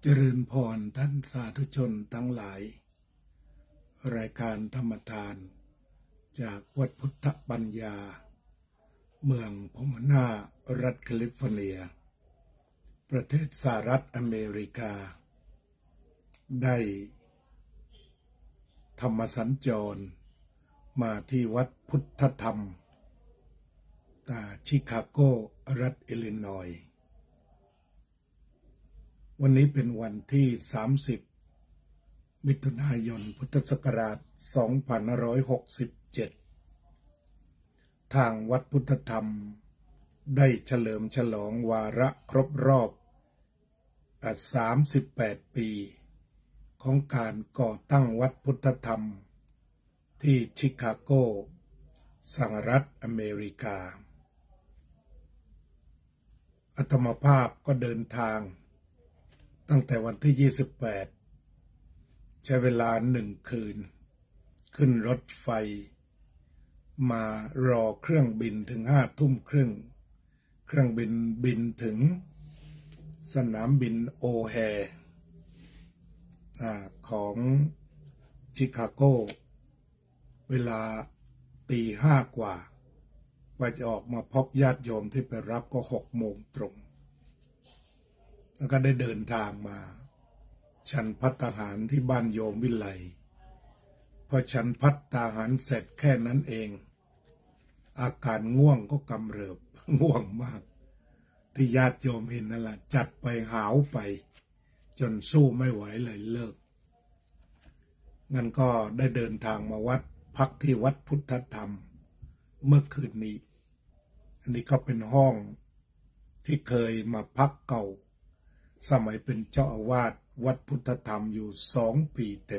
เจริญพรท่านสาธุชนทั้งหลายรายการธรรมทานจากวัดพุทธปัญญาเมืองพมนารัฐแคลิฟอร์เนียประเทศสหรัฐอเมริกาได้ธรรมสัญจรมาที่วัดพุทธธรรมชิคาโกรัฐอิลลินอยส์วันนี้เป็นวันที่30มิถุนายนพุทธศักราช2567ทางวัดพุทธธรรมได้เฉลิมฉลองวาระครบรอบ38ปีของการก่อตั้งวัดพุทธธรรมที่ชิคาโกสหรัฐอเมริกาอาตมาภาพก็เดินทางตั้งแต่วันที่28ใช้เวลา1 คืนขึ้นรถไฟมารอเครื่องบินถึง5 ทุ่มครึ่งเครื่องบินบินถึงสนามบินโอแฮของชิคาโกเวลาตี5 กว่าจะออกมาพบญาติโยมที่ไปรับก็6 โมงตรงแล้วก็ได้เดินทางมาฉันภัตตาหารที่บ้านโยมวิไลพอฉันภัตตาหารเสร็จแค่นั้นเองอาการง่วงก็กำเริบง่วงมากที่ญาติโยมเห็นนั่นแหละจัดไปหาวไปจนสู้ไม่ไหวเลยเลิกงั้นก็ได้เดินทางมาวัดพักที่วัดพุทธธรรมเมื่อคืนนี้อันนี้ก็เป็นห้องที่เคยมาพักเก่าสมัยเป็นเจ้าอาวาสวัดพุทธธรรมอยู่2 ปีเต็ม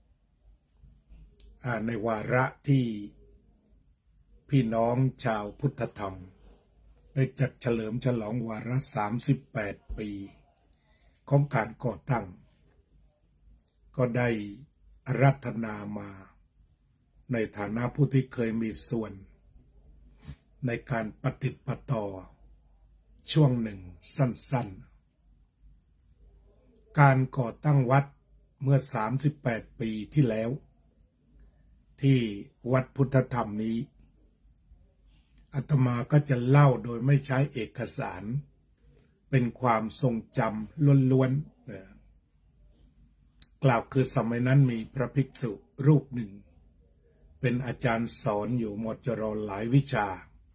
ในวาระที่พี่น้องชาวพุทธธรรมได้จัดเฉลิมฉลองวาระ38 ปีของการก่อตั้งก็ได้อาราธนามาในฐานะผู้ที่เคยมีส่วนในการปฏิบัติต่อช่วงหนึ่งสั้นๆการก่อตั้งวัดเมื่อ38 ปีที่แล้วที่วัดพุทธธรรมนี้อาตมาก็จะเล่าโดยไม่ใช้เอกสารเป็นความทรงจำล้วนๆกล่าวคือสมัยนั้นมีพระภิกษุรูปหนึ่งเป็นอาจารย์สอนอยู่มจรหลายวิชา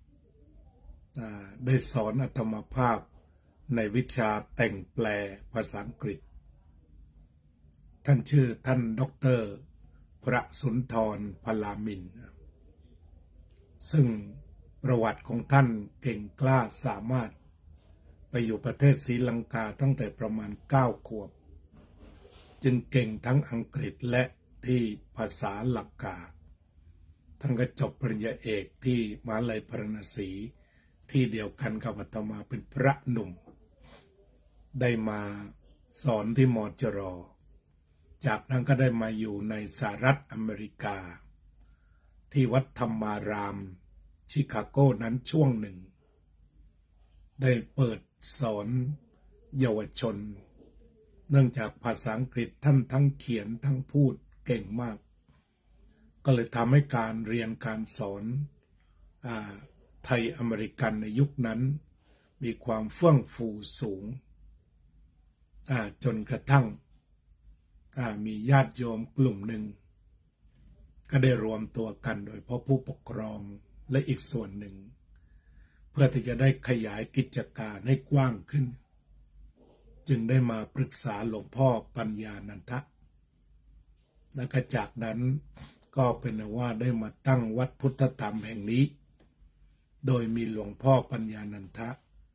ได้สอนอาตมาภาพในวิชาแต่งแปลภาษาอังกฤษท่านชื่อท่านด็อกเตอร์พระสุนทรพลามินทร์ซึ่งประวัติของท่านเก่งกล้าสามารถไปอยู่ประเทศศรีลังกาตั้งแต่ประมาณ9 ขวบจึงเก่งทั้งอังกฤษและที่ภาษาลังกาท่านก็จบปริญญาเอกที่มหาวิทยาลัยพระนครที่เดียวกันกับอาตมาเป็นพระหนุ่มได้มาสอนที่มจร.จากนั้นก็ได้มาอยู่ในสหรัฐอเมริกาที่วัดธรรมารามชิคาโกนั้นช่วงหนึ่งได้เปิดสอนเยาวชนเนื่องจากภาษาอังกฤษท่านทั้งเขียนทั้งพูดเก่งมากก็เลยทำให้การเรียนการสอนไทยอเมริกันในยุคนั้นมีความเฟื่องฟูสูงจนกระทั่งมีญาติโยมกลุ่มหนึ่งก็ได้รวมตัวกันโดยผู้ปกครองและอีกส่วนหนึ่งเพื่อที่จะได้ขยายกิจการให้กว้างขึ้นจึงได้มาปรึกษาหลวงพ่อปัญญานันทะและก็จากนั้นก็เป็นว่าได้มาตั้งวัดพุทธธรรมแห่งนี้โดยมีหลวงพ่อปัญญานันทะ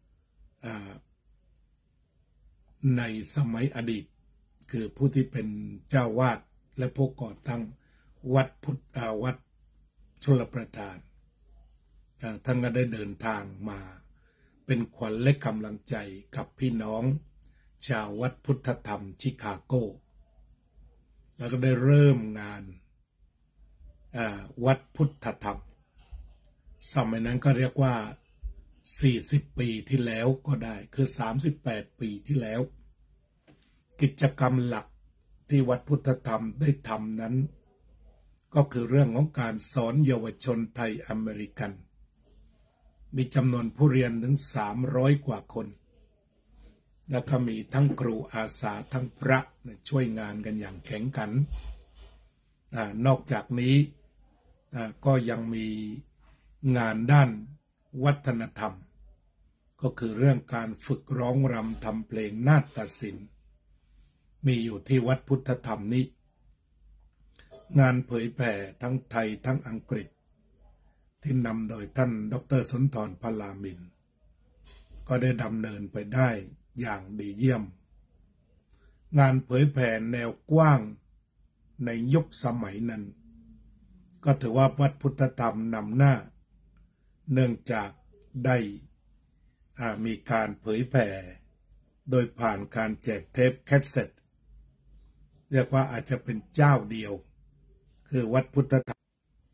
ในสมัยอดีตคือผู้ที่เป็นเจ้าวาดและผู้ก่อตั้งวัดชลประทานท่านก็ได้เดินทางมาเป็นขวัญและกำลังใจกับพี่น้องชาววัดพุทธธรรมชิคาโกแล้วก็ได้เริ่มงานวัดพุทธธรรมสมัยนั้นก็เรียกว่า40 ปีที่แล้วก็ได้คือ38 ปีที่แล้วกิจกรรมหลักที่วัดพุทธธรรมได้ทำนั้นก็คือเรื่องของการสอนเยาวชนไทยอเมริกันมีจำนวนผู้เรียนถึง300 กว่าคนแล้วก็มีทั้งครูอาสาทั้งพระช่วยงานกันอย่างแข็งขันนอกจากนี้ก็ยังมีงานด้านวัฒนธรรมก็คือเรื่องการฝึกร้องรำทำเพลงนาฏศิลป์มีอยู่ที่วัดพุทธธรรมนี้งานเผยแผ่ทั้งไทยทั้งอังกฤษที่นำโดยท่านดร.สุนทร พลามินทร์ก็ได้ดำเนินไปได้อย่างดีเยี่ยมงานเผยแผ่แนวกว้างในยุคสมัยนั้นก็ถือว่าวัดพุทธธรรมนำหน้าเนื่องจากได้มีการเผยแผ่โดยผ่านการแจกเทปแคสเซ็ตเรียกว่าอาจจะเป็นเจ้าเดียวคือวัดพุทธธรรม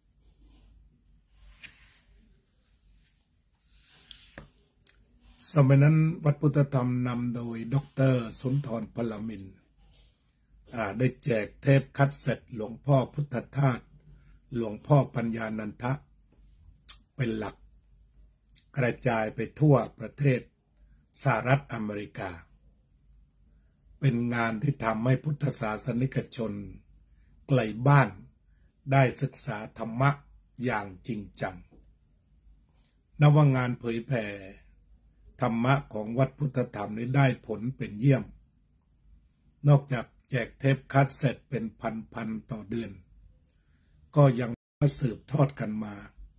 สมัยนั้นวัดพุทธธรรมนำโดยดร.สุนทร พลามินทร์ได้แจกเทปคัสเซ็ตหลวงพ่อพุทธทาสหลวงพ่อปัญญานันทะเป็นหลักกระจายไปทั่วประเทศสหรัฐอเมริกาเป็นงานที่ทำให้พุทธศาสนิกชนไกลบ้านได้ศึกษาธรรมะอย่างจริงจังนับว่างานเผยแผ่ธรรมะของวัดพุทธธรรมนี้ได้ผลเป็นเยี่ยมนอกจากแจกเทปคัสเซ็ตเป็นพันต่อเดือนก็ยังสืบทอดกันมา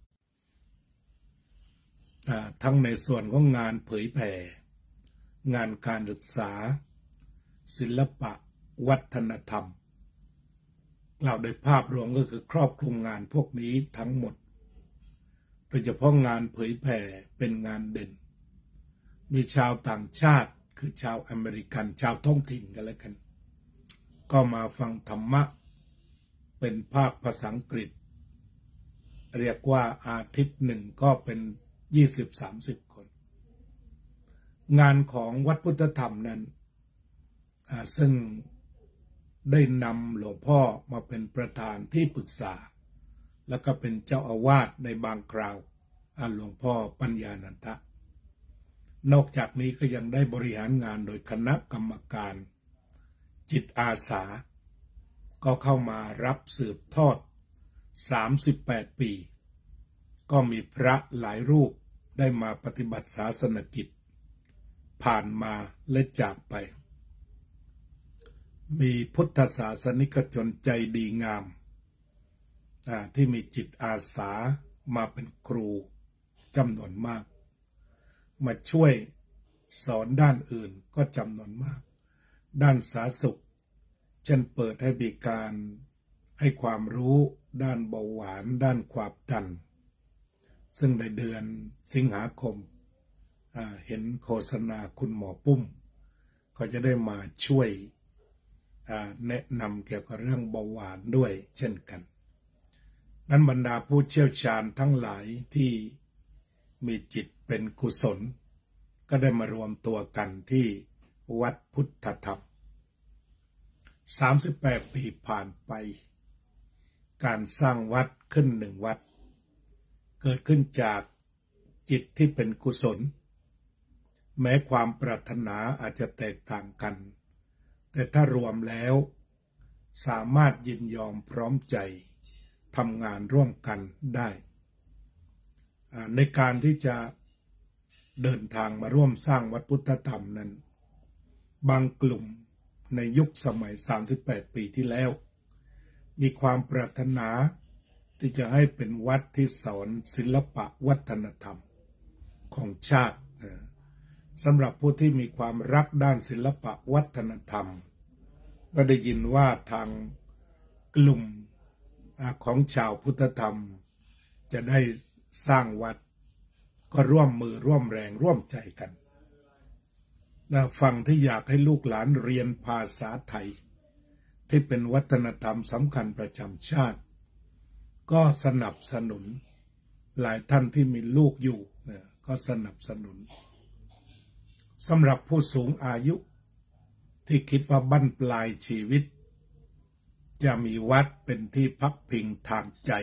ทั้งในส่วนของงานเผยแผ่งานการศึกษาศิลปะวัฒนธรรมกล่าวโดยภาพรวมก็คือครอบคลุมงานพวกนี้ทั้งหมดโดยเฉพาะงานเผยแผ่เป็นงานเด่นมีชาวต่างชาติคือชาวอเมริกันชาวท้องถิ่นกันแล้วกันก็มาฟังธรรมะเป็นภาคภาษาอังกฤษเรียกว่าอาทิตย์หนึ่งก็เป็น20-30 คนงานของวัดพุทธธรรมนั้นซึ่งได้นำหลวงพ่อมาเป็นประธานที่ปรึกษาแล้วก็เป็นเจ้าอาวาสในบางคราวหลวงพ่อปัญญานันทะนอกจากนี้ก็ยังได้บริหารงานโดยคณะกรรมการจิตอาสาก็เข้ามารับสืบทอด38 ปีก็มีพระหลายรูปได้มาปฏิบัติศาสนกิจผ่านมาและจากไปมีพุทธศาสนิกชนใจดีงามที่มีจิตอาสามาเป็นครูจำนวนมากมาช่วยสอนด้านอื่นก็จำนวนมากด้านสาธารณสุขเช่นเปิดให้บริการให้ความรู้ด้านเบาหวานด้านความดันซึ่งในเดือนสิงหาคมเห็นโฆษณาคุณหมอปุ้มก็จะได้มาช่วยแนะนำเกี่ยวกับเรื่องเบาหวานด้วยเช่นกันนั้นบรรดาผู้เชี่ยวชาญทั้งหลายที่มีจิตเป็นกุศลก็ได้มารวมตัวกันที่วัดพุทธธรรม38 ปีผ่านไปการสร้างวัดขึ้น1 วัดเกิดขึ้นจากจิตที่เป็นกุศลแม้ความปรารถนาอาจจะแตกต่างกันแต่ถ้ารวมแล้วสามารถยินยอมพร้อมใจทำงานร่วมกันได้ในการที่จะเดินทางมาร่วมสร้างวัดพุทธธรรมนั้นบางกลุ่มในยุคสมัย38 ปีที่แล้วมีความปรารถนาที่จะให้เป็นวัดที่สอนศิลปะวัฒนธรรมของชาติสำหรับผู้ที่มีความรักด้านศิลปะวัฒนธรรมก็ได้ยินว่าทางกลุ่มของชาวพุทธธรรมจะได้สร้างวัดก็ร่วมมือร่วมแรงร่วมใจกันฝั่งที่อยากให้ลูกหลานเรียนภาษาไทยที่เป็นวัฒนธรรมสำคัญประจำชาติก็สนับสนุนหลายท่านที่มีลูกอยู่ก็สนับสนุนสำหรับผู้สูงอายุทที่คิดว่าบั้นปลายชีวิตจะมีวัดเป็นที่พักพิงทางใจ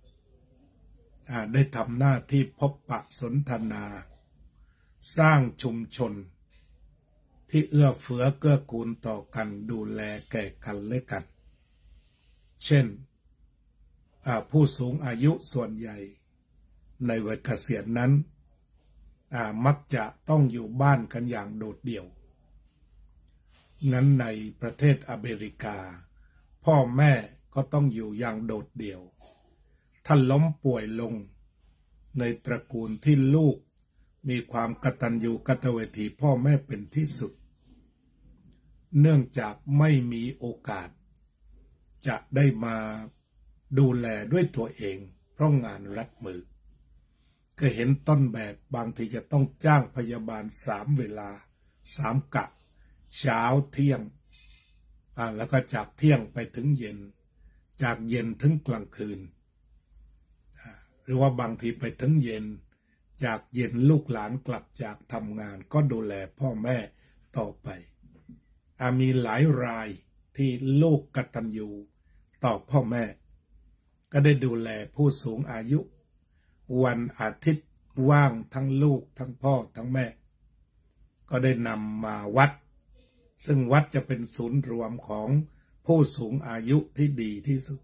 ได้ทำหน้าที่พบปะสนทนาสร้างชุมชนที่เอื้อเฟื้อเกื้อกูลต่อกันดูแลแก่กันและกันเช่นผู้สูงอายุส่วนใหญ่ในวัยเกษียณนั้นมักจะต้องอยู่บ้านกันอย่างโดดเดี่ยวงั้นในประเทศอเมริกาพ่อแม่ก็ต้องอยู่อย่างโดดเดี่ยวถ้าล้มป่วยลงในตระกูลที่ลูกมีความกตัญญูกตเวทีพ่อแม่เป็นที่สุดเนื่องจากไม่มีโอกาสจะได้มาดูแลด้วยตัวเองเพราะงานรัดมือก็เห็นต้นแบบบางทีจะต้องจ้างพยาบาล3 เวลา3 กะเช้าเที่ยงแล้วก็จากเที่ยงไปถึงเย็นจากเย็นถึงกลางคืนหรือว่าบางทีไปถึงเย็นจากเย็นลูกหลานกลับจากทำงานก็ดูแลพ่อแม่ต่อไปมีหลายรายที่ลูกกตัญญูต่อพ่อแม่ก็ได้ดูแลผู้สูงอายุวันอาทิตย์ว่างทั้งลูกทั้งพ่อทั้งแม่ก็ได้นำมาวัดซึ่งวัดจะเป็นศูนย์รวมของผู้สูงอายุที่ดีที่สุด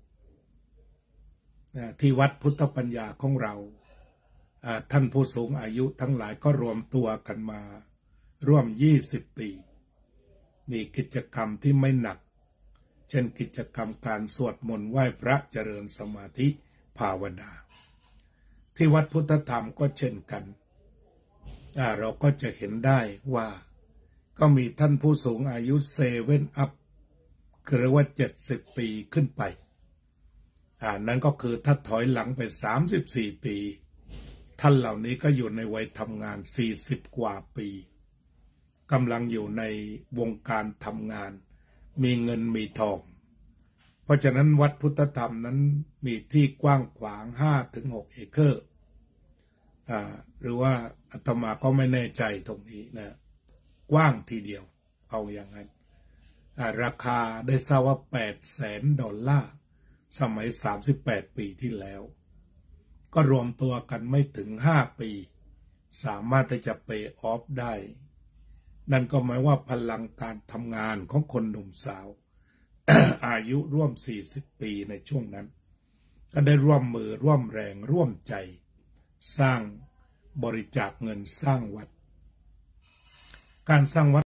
ที่วัดพุทธปัญญาของเราท่านผู้สูงอายุทั้งหลายก็รวมตัวกันมาร่วม20 ปีมีกิจกรรมที่ไม่หนักเช่นกิจกรรมการสวดมนต์ไหว้พระเจริญสมาธิภาวนาที่วัดพุทธธรรมก็เช่นกันเราก็จะเห็นได้ว่าก็มีท่านผู้สูงอายุ7 อัพคือเรียกว่า70 ปีขึ้นไปนั้นก็คือถ้าถอยหลังไป34 ปีท่านเหล่านี้ก็อยู่ในวัยทำงาน40 กว่าปีกำลังอยู่ในวงการทำงานมีเงินมีทองเพราะฉะนั้นวัดพุทธธรรมนั้นมีที่กว้างขวาง 5-6 เอเคอร์หรือว่าอาตมาก็ไม่แน่ใจตรงนี้นะกว้างทีเดียวเอาอย่างนั้นราคาได้ทราบว่า$800,000สมัย38 ปีที่แล้วก็รวมตัวกันไม่ถึง5 ปีสามารถที่จะเปย์ออฟได้นั่นก็หมายว่าพลังการทำงานของคนหนุ่มสาว อายุร่วม40 ปีในช่วงนั้นก็ได้ร่วมมือร่วมแรงร่วมใจสร้างบริจาคเงินสร้างวัดการสร้างวัด